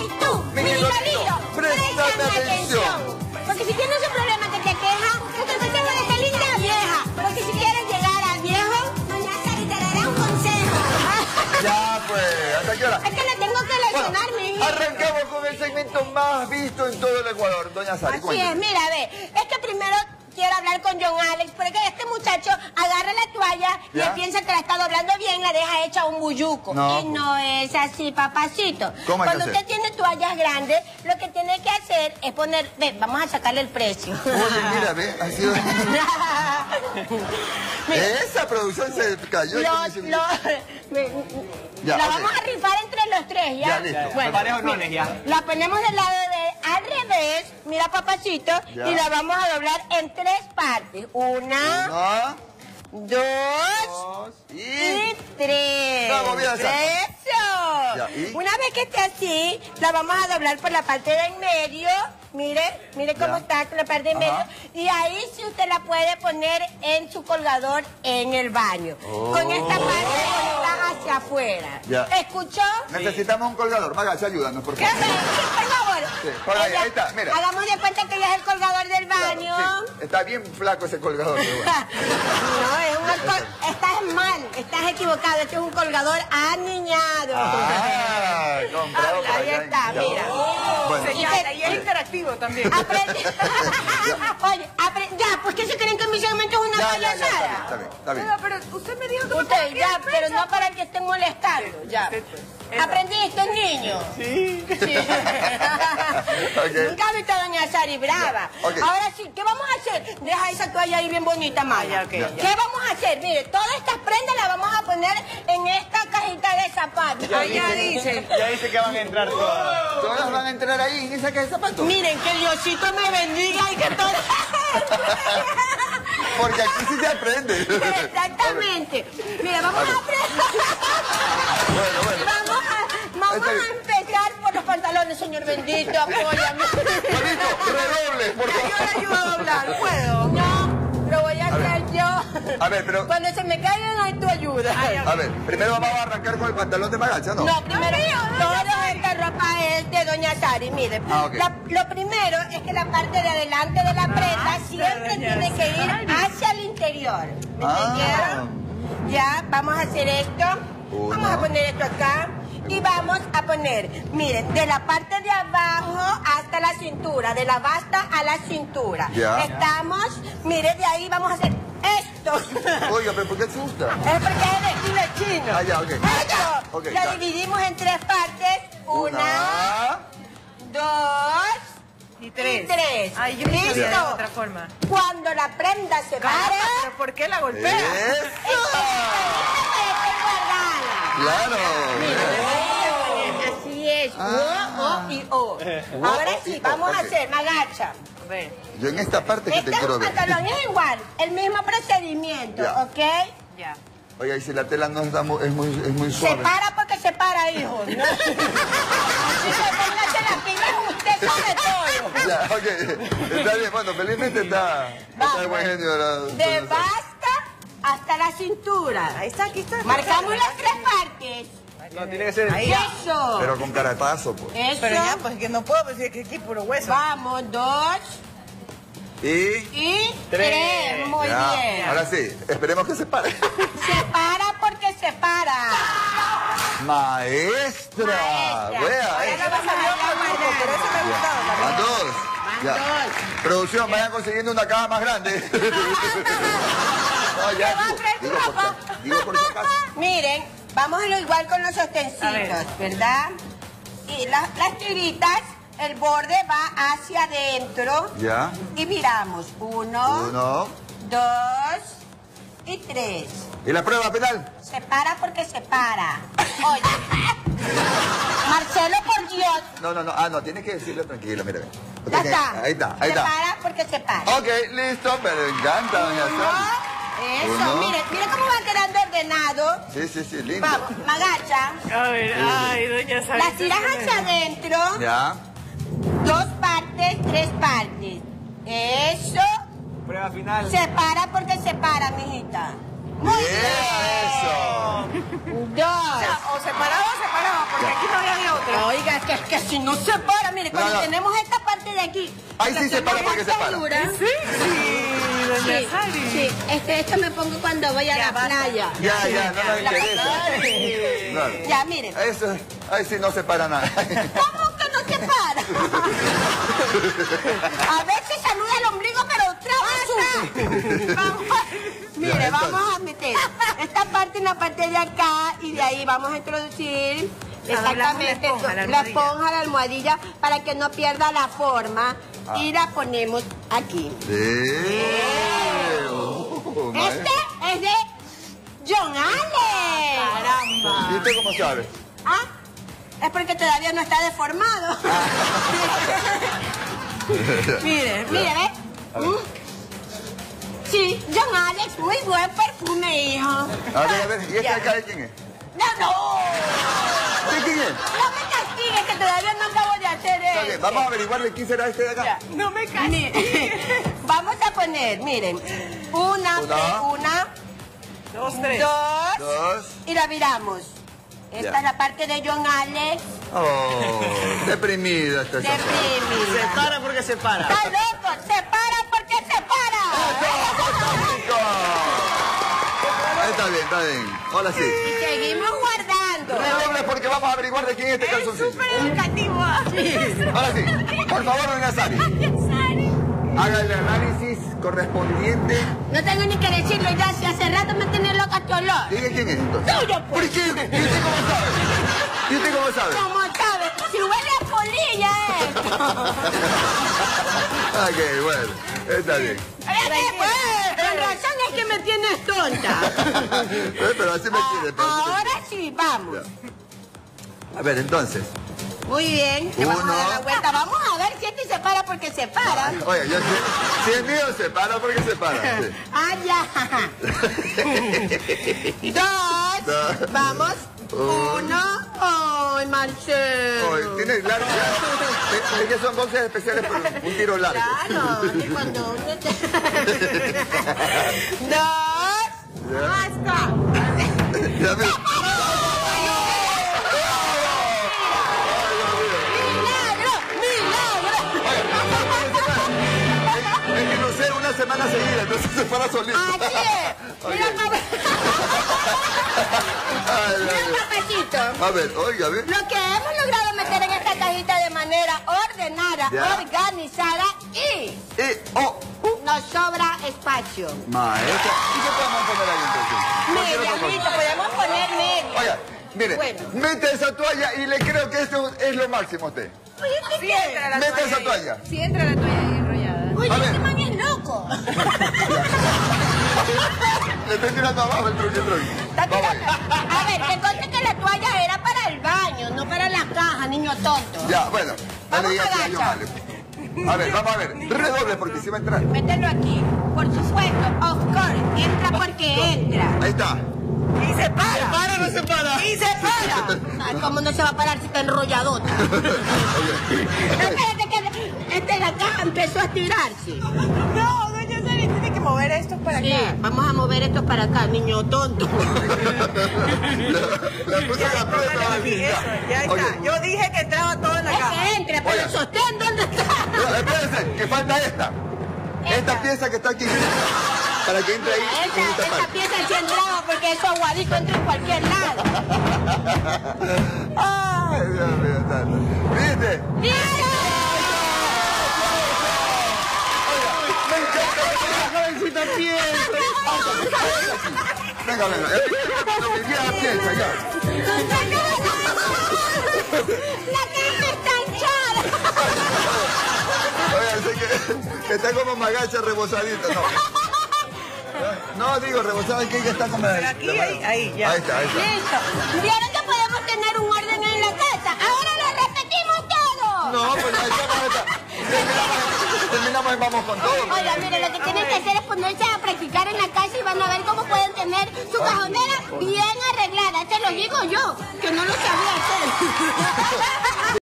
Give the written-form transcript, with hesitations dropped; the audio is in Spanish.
¡Ey, tú! Mi ¡Miguelito! ¡Préstame atención! Porque si tienes un problema que te queja, yo te consejo de esta linda vieja. Porque si quieres llegar al viejo, doña Sari te dará un consejo. Ya, pues, ¿hasta qué hora? Es que le tengo que lesionar, mi hija. Arrancamos con el segmento más visto en todo el Ecuador. Doña Sari, Así es, mira, ve, es que primero quiero hablar con John Alex, porque este muchacho agarra la toalla y él piensa que la está doblando bien, la deja hecha un bulluco. No. Y no es así, papacito. ¿Cómo hay que Cuando hacer? usted tiene toallas grandes, lo que tiene que hacer es poner... Ve, vamos a sacarle el precio. Oye, mira, ve, ha sido... Esa producción se cayó. Ya, la ok. vamos a rifar entre los tres, ¿ya? Ya, listo. Bueno, Parejo roles, ya. la ponemos del lado de al revés, mira, papacito, Ya. y la vamos a doblar en tres partes. Una, Uno, dos y... y tres. Vamos, bien, Sara. ¡Eso! Ya, ¿y? Una vez que esté así, la vamos a doblar por la parte de en medio. Mire cómo Ya. está con la parte de en medio. Ajá. Y ahí sí usted la puede poner en su colgador en el baño. Oh. Con esta parte está hacia afuera. Ya. ¿Escuchó? Necesitamos un colgador. Magacha, ayúdanos, por ¿Qué favor. hace? Por favor. Sí, por ahí, ahí está, mira. Hagamos de cuenta que ya es el colgador del baño. Sí, está bien flaco ese colgador. Pero bueno. No, es un estás mal, estás equivocado. Este es un colgador aniñado. Ah, comprado por Ahí allá en está, Yahoo. mira. Bueno, Señala, y es interactivo también. Aprende. Oye, ya, ¿por qué se creen que mi segmento es una ya, payasada? está bien, está bien. Oiga, pero usted me dijo que Usted, ya, pero no para que estén molestando, ya. ¿Aprendiste, niño? Sí. Ok. Nunca he visto a doña Sari brava. Ok. Ahora sí, ¿qué vamos a hacer? Deja esa toalla ahí bien bonita, Maya. ok, ya. ¿Qué vamos a hacer? Mire, todas estas prendas las vamos a poner en esta cajita de zapatos. Ya dice. Ya dice que van a entrar todas. Todas van a entrar ahí en esa caja de zapatos. Miren, que Diosito me bendiga y que todo... Porque aquí sí se aprende. Exactamente. Mira, vamos a aprender. Bueno. Vamos a empezar por los pantalones, señor bendito. Apóyame. Juanito, redoble, por Yo le favor. ayudo a doblar, ¿puedo? No, lo voy a hacer yo. A ver, pero... Cuando se me caigan, hay tu ayuda. A ver, primero vamos a arrancar con el pantalón de Magacha, ¿no? No, primero, toda esta ropa es de doña Sari. Mire, Ah, ok. lo primero es que la parte de adelante de la prenda siempre tiene que ir hacia el interior. ¿Me entendieron? Ya, vamos a hacer esto. Uno. Vamos a poner esto acá. Y vamos a poner, miren, de la parte de abajo hasta la cintura, de la basta a la cintura. Ya. Estamos, miren, de ahí vamos a hacer esto. Oiga, pero ¿por qué asusta? Es porque es de estilo chino. Ah, ya, ok. Esto, Ok, lo ya. dividimos en tres partes. Una, dos Y tres. y tres. Ay, yo me ¿Listo? sabía de otra forma. Cuando la prenda se pare, ¿Pero por qué la golpea? ¡Eso! ¡Claro! así es. Ah. O y O. Ahora sí, vamos a ok. hacer agacha. Ve. Yo en esta parte que Este te es quiero un ver. pantalón, es igual, el mismo procedimiento, Ya. ¿ok? Ya. Oiga, y si la tela no está es muy Se suave. para porque se para, hijo. ¿No? Así que póngase la pila usted sobre todo. Ya, ok. Está bien, bueno, felizmente está de buen genio. De basta hasta la cintura. Ahí está, aquí está. Marcamos las tres partes. No, tiene que ser Ahí. Eso. Pero con caratazo, pues. Eso. Pero ya, pues que no puedo decir que aquí puro hueso. Vamos, dos Y... y tres. Muy Ya, bien. ahora sí, esperemos que se pare. Se para porque se para. Maestra. Maestra. Vea, Ahora la vas a ver la guardada. Pero eso me ha gustado Van también. dos. Ya. dos. Producción, vayan consiguiendo una caja más grande. No, ya, ¿Te va a traer digo, ropa? digo por si acaso. Miren, vamos a lo igual con los ostensilos, ¿verdad? Y las tiritas, el borde va hacia adentro. Ya. Y miramos. Uno, dos y tres. ¿Y la prueba penal? Se para porque se para. Oye. Marcelo, por Dios. No. Ah, no, tienes que decirlo tranquilo, mira. Ya está. Ahí está. Se para porque se para. Ok, listo, pero encanta, doña Sari. Eso, Uno. mire cómo va quedando ordenado. Sí, lindo. Vamos, Magacha. A ver, ay, doña Sari. Las tiras hacia adentro. Ya. Dos partes, tres partes. Eso. Prueba final. Se para porque se para, mijita. Muy Bien, eso. bien. Dos. O separado o separado, porque aquí no había otra. Oiga, es que si no se para, mire, cuando No. tenemos esta parte de aquí. Ahí sí se para porque se para. Sí, doña Sí, Sari. sí, esto me pongo cuando voy a Ya, la basta. playa. Ya, no nos interesa. Claro. Ya, miren. Eso, ahí sí no se para nada. ¿Cómo que no se para? A veces saluda el ombligo, pero vamos. Mire, Ya, vamos a meter esta parte en la parte de acá y de ahí vamos a introducir exactamente la esponja, la almohadilla, para que no pierda la forma. Y la ponemos aquí. Este es de John Ale. Caramba. ¿Y usted cómo sabe? Ah, es porque todavía no está deformado. Mire, ¿ves? Sí, John Alex, muy buen perfume, hijo. A ver, ¿y este acá de quién es? No. ¿De quién es? No me castigues, que todavía no acabo de hacer Está eso. bien, vamos a averiguar de quién será este de acá. No me castigues. Vamos a poner, miren, una, 2, 3. Dos. y la viramos. Esta Ya. es la parte de John Alex, Oh, deprimida esta esa. Se deprimida. para porque se para. ¡Está loco! ¡Se para porque se para! Está bien. Ahora sí. Y seguimos guardando. Redoble porque vamos a averiguar de quién es este calzoncillo. Súper educativo. Ahora sí, por favor, doña Sari, haga el análisis correspondiente. No tengo ni que decirlo ya, si hace rato me tiene loca este olor. Diga quién es entonces. Tuyo, ¿Por pues. qué? ¿Y usted cómo sabe? ¿Y usted cómo sabe? ¿Cómo sabes? Si huele a polilla esto. Ok, bueno, está bien. Con razón es que me tienes tonta. Pero así me quiere. Ahora sí, vamos. A ver, entonces. Muy bien, te vamos a dar la Uno. vuelta. Vamos a ver si este se para porque se para. Oye, si es mío, se para porque se para. Sí. Ah, ya. Dos. Vamos. Uno. Ay, Marcelo. Oye, tiene largo. Es que son boxes especiales por un tiro largo. Claro, que cuando uno te... Dos. Basta. Ya ve. Es que no sé, una semana seguida, entonces se para solito. Así es. Mira, papacito. A ver, oiga, a ver. Lo que hemos logrado meter en esta cajita de manera ordenada, Ya. organizada y nos sobra espacio. Maestra. ¿Y qué podemos poner ahí entonces? Cualquier otra cosa. Medianito, podemos poner medio. Oiga, mire, Bueno. mete esa toalla y le creo que esto es lo máximo a usted. Oye, ¿qué Sí entra la Mete esa ahí. toalla. Sí entra la toalla ahí enrollada. Oye, A ver. este man es loco. Le estoy tirando abajo el truco. Vamos ahí. A ver, que conste que la toalla era para el baño, no para la caja, niño tonto. Ya, bueno. No Vamos le digas a que yo agachar. vale. A ver, vamos a ver. Redoble porque se va a entrar. Mételo aquí. Por supuesto, of course. Entra porque entra. Ahí está. Y se para. ¿Se para o no se para? Y se para. Ay, ¿cómo no se va a parar si está enrolladota? Espérate que la caja empezó a estirarse. No, doña Sari, tiene que mover esto para Sí, acá. vamos a mover esto para acá, niño tonto. La puso en la Póngale puerta. aquí, eso, ya está. Oye, Yo dije que entraba todo en la Es caja. que entre, pero el Oye. sostén, ¿dónde está? no, espérense, que falta esta. Esta pieza que está aquí. Para que entre ahí en esta Esta parte. pieza sí entraba porque eso aguadito entra en cualquier lado. Ay, Dios mío, santo. ¿Viste? ¡Mira! Me encanta la jovencita piensa. Venga, venga. Lo que quiera piensa, ya. ¡La caja está hinchada! Oiga, sé que está como magacha rebosadita, ¿no? No, digo, rebosada que ella está como... Pero aquí, ahí, ya. Ahí está, ahí está. Listo. ¿Vieron que podemos tener un orden en la casa? ¡Ahora lo repetimos todo! No, pues ya está. Terminamos y vamos con todo. Oiga, mire, lo que tienen que hacer es ponerse a practicar en la casa y van a ver cómo pueden tener su cajonera bien arreglada. Te lo digo yo, que no lo sabía hacer.